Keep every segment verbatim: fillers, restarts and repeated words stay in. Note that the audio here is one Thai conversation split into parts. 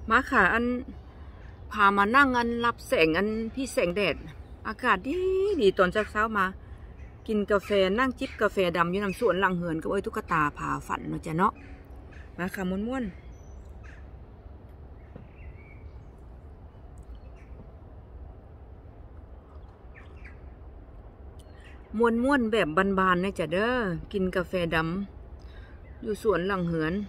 มาค่ะอันพามานั่งอันรับแสงอันพี่แสงแดดอากาศดีดีตอนเช้าๆมากินกาแฟนั่งจิบกาแฟดำอยู่น้ำสวนหลังเหินกับไอ้ตุ๊กตาผาฝันเนาะจ้ะเนาะมาค่ะม้วนๆม้วนๆแบบบานๆนะจ้ะเด้อกินกาแฟดำอยู่สวนหลังเหิน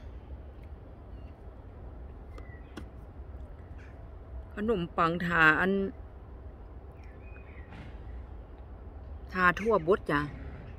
ขนมปังทาอันทาทั่วบดจ้ะ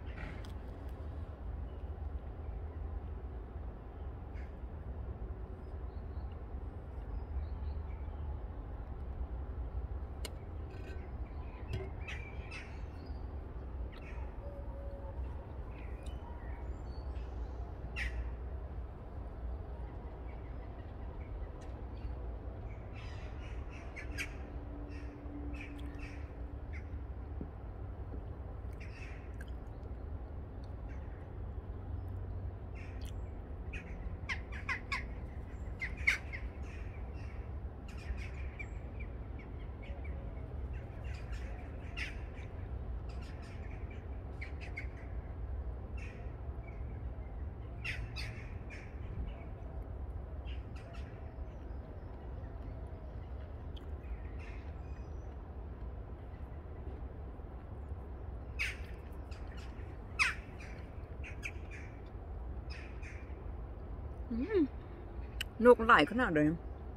นกหลายขนาดเลย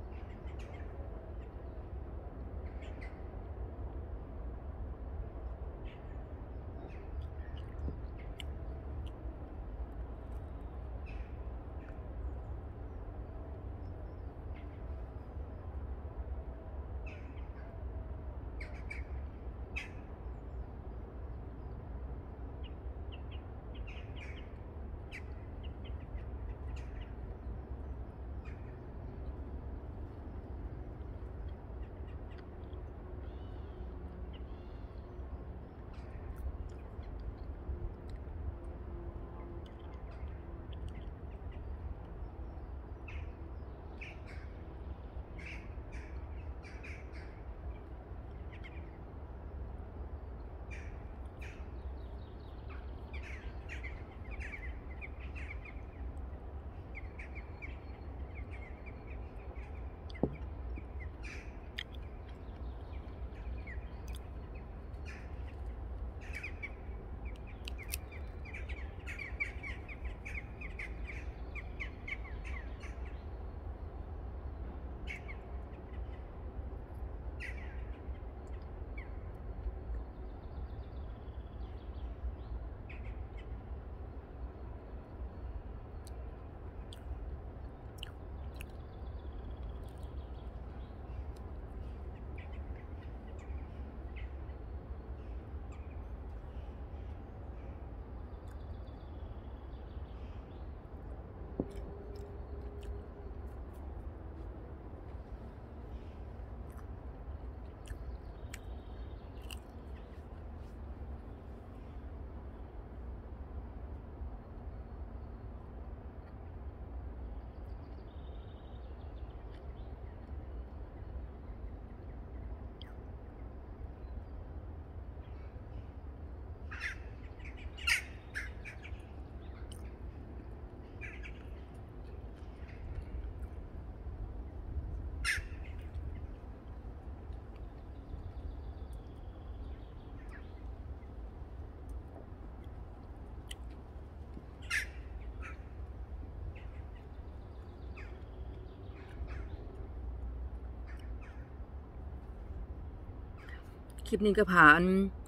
คลิปนี้ก็ผ่าน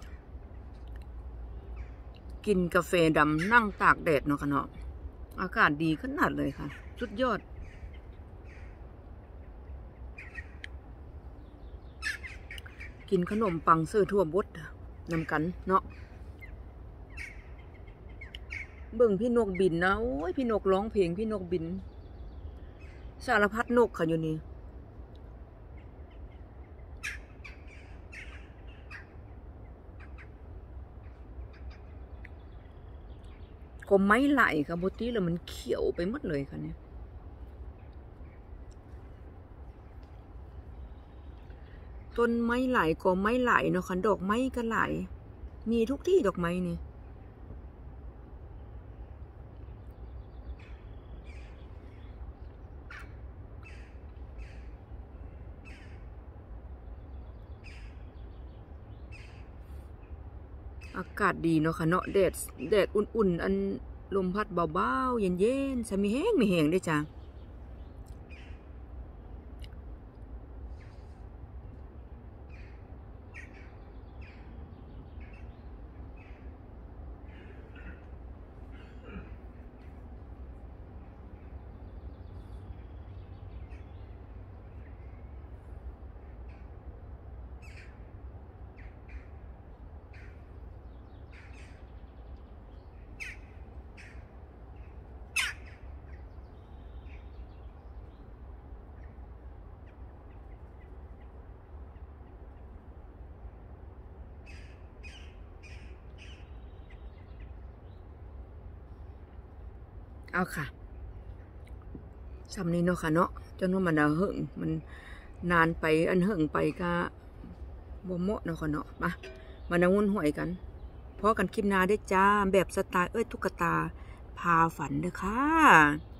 กินกาแฟดำนั่งตากแดดเนาะค่ะเนาะอากาศดีขนาดเลยค่ะสุดยอดกินขนมปังเสื้อทั่วบดนำกันเนาะเบิ่งพี่นกบินนะโอ้ยพี่นกร้องเพลงพี่นกบินสารพัดนกค่ะอยู่นี่ก็ไม้ไหลค่ะบทีแล้วมันเขียวไปหมดเลยค่ะเนี่ยต้นไม้ไหลก็ไม้ไหลเนาะค่ะดอกไม้ก็ไหลมีทุกที่ดอกไม้นี่อากาศดีเนาะค่ะเนาะแดดแดดอุ่นๆอันลมพัดเบาๆเย็นๆจะมีแห้งมีแห้งด้วยจ้ะเอาค่ะซ้ำนี้เนาะค่ะเนาะจนว่ามันเหิ่งมันนานไปอันเหิ่งไปก็บ่เหมาะเนาะค่ะเนาะมามานั่งวุ่นหวยกันพอกันคลิปหน้าได้จ้าแบบสไตล์เอ้ยตุ๊กตาพาฝันเด้อค่ะ